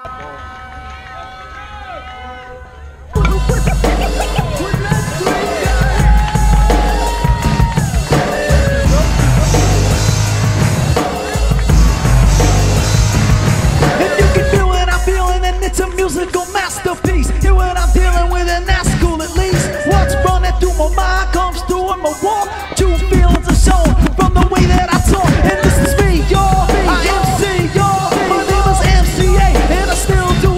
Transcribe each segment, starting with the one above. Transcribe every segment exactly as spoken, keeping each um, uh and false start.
It's a musical masterpiece. Hear what I'm dealing with, and that's cool at least. What's running through my mind comes through in my walk. True feelings are shown from the way that I talk. And this is me, y'all. I M C, y'all. My name is M C A, and I still do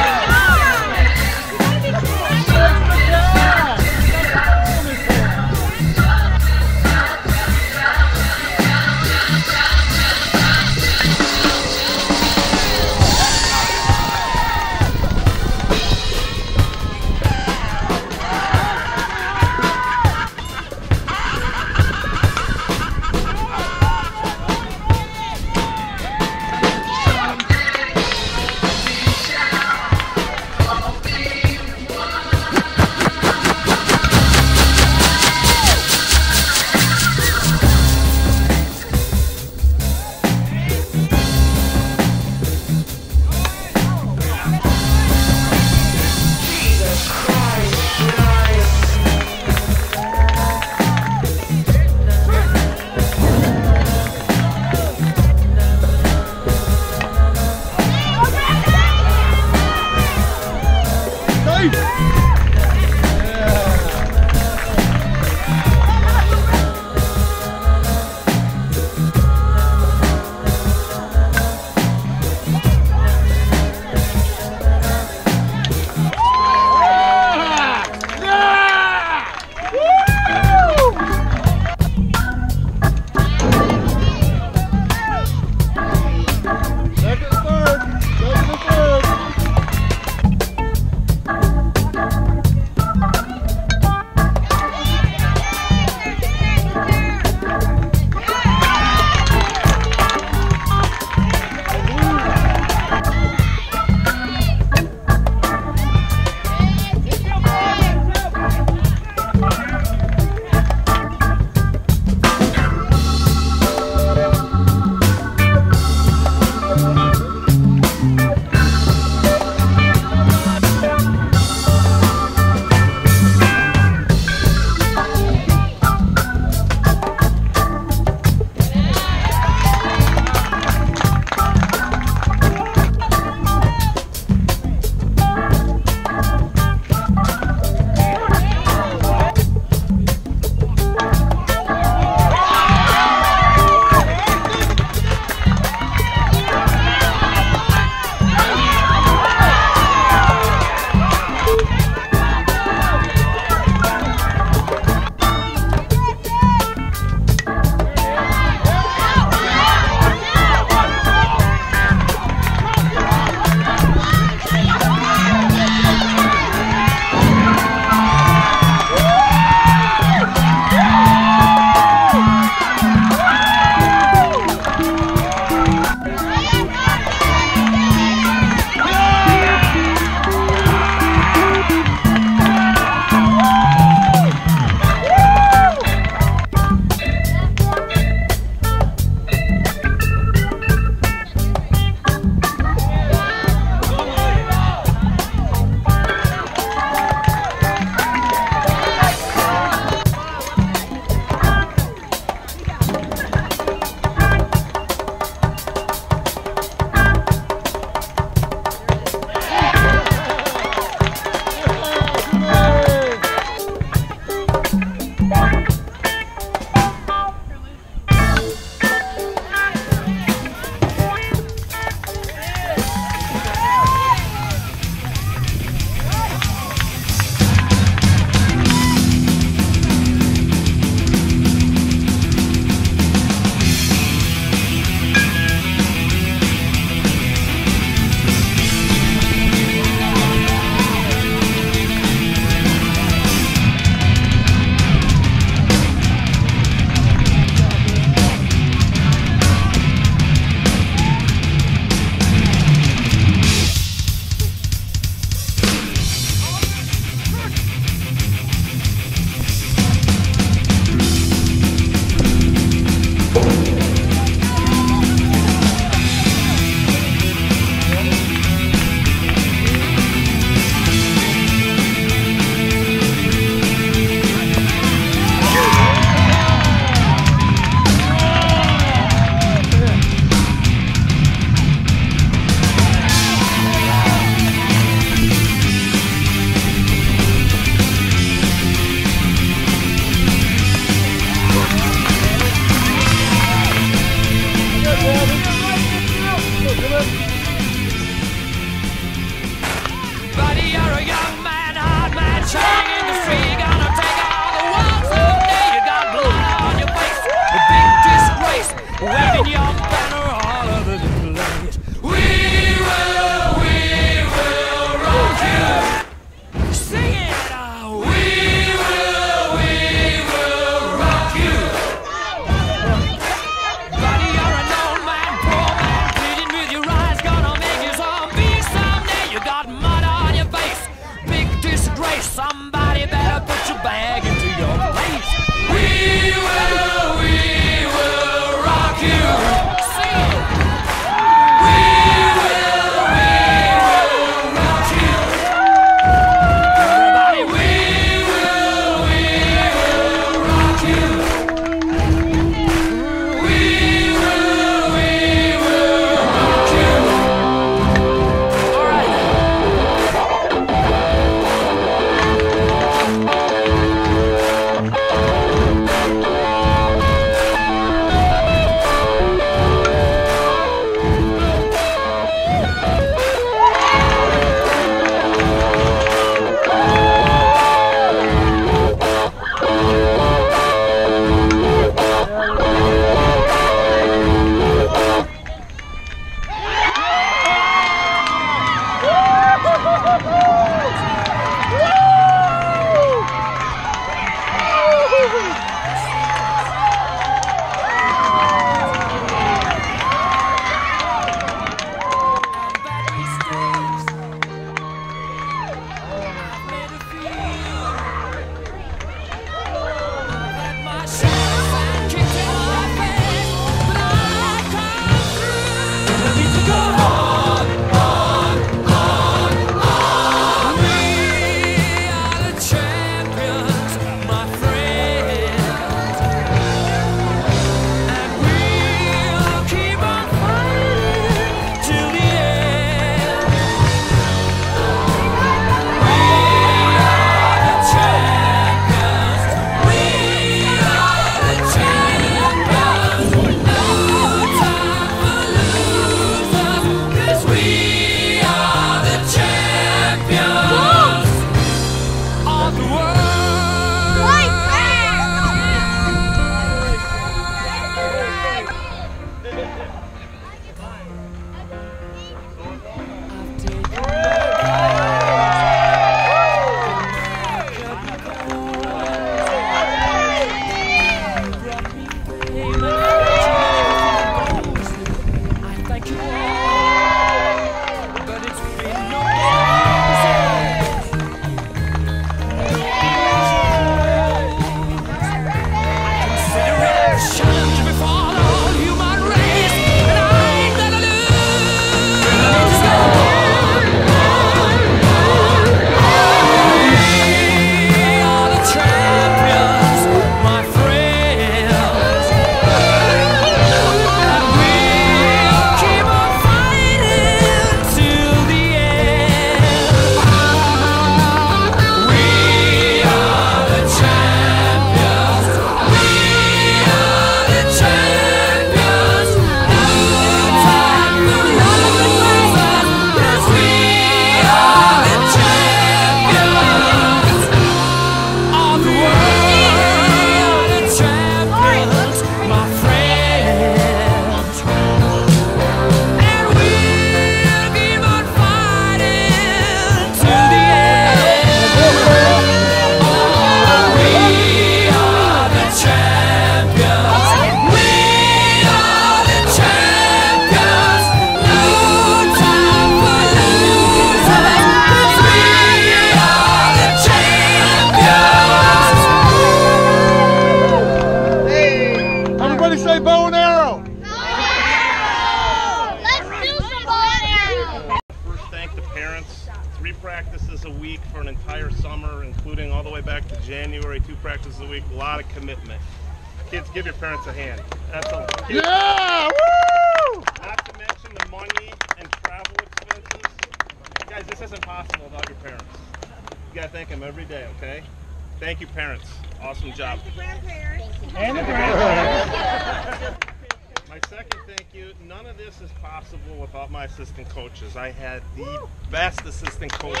practices a week for an entire summer, including all the way back to January, two practices a week, a lot of commitment. Kids, give your parents a hand. That's a kids, yeah! Woo! Not to mention the money and travel expenses. Guys, this isn't possible without your parents. You gotta thank them every day, okay? Thank you, parents. Awesome job. And the grandparents. And the grandparents. My second thank you, none of this is possible without my assistant coaches. I had the best assistant coaches.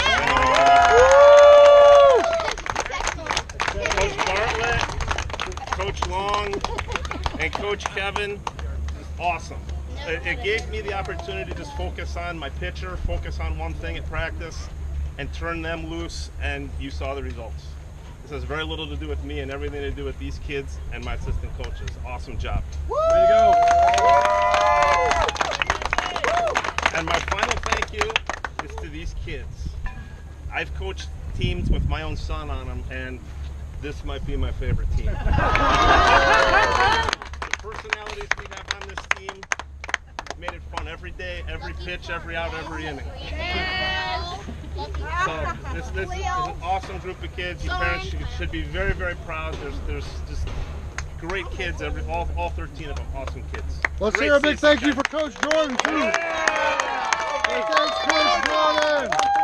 Coach Bartlett, Coach Long, and Coach Kevin. Awesome. It, it gave me the opportunity to just focus on my pitcher, focus on one thing at practice, and turn them loose, and you saw the results. This has very little to do with me and everything to do with these kids and my assistant coaches. Awesome job. Woo! There you go. And my final thank you is to these kids. I've coached teams with my own son on them, and this might be my favorite team. The personalities we have on this team made it fun every day, every pitch, every out, every inning. So this, this is an awesome group of kids. Your parents should, should be very, very proud. There's, there's just great kids. Every, all, all thirteen of them, awesome kids. Let's Great hear a big season, thank you guys. for Coach Jordan, too. Yeah! Hey, thanks, Coach Jordan.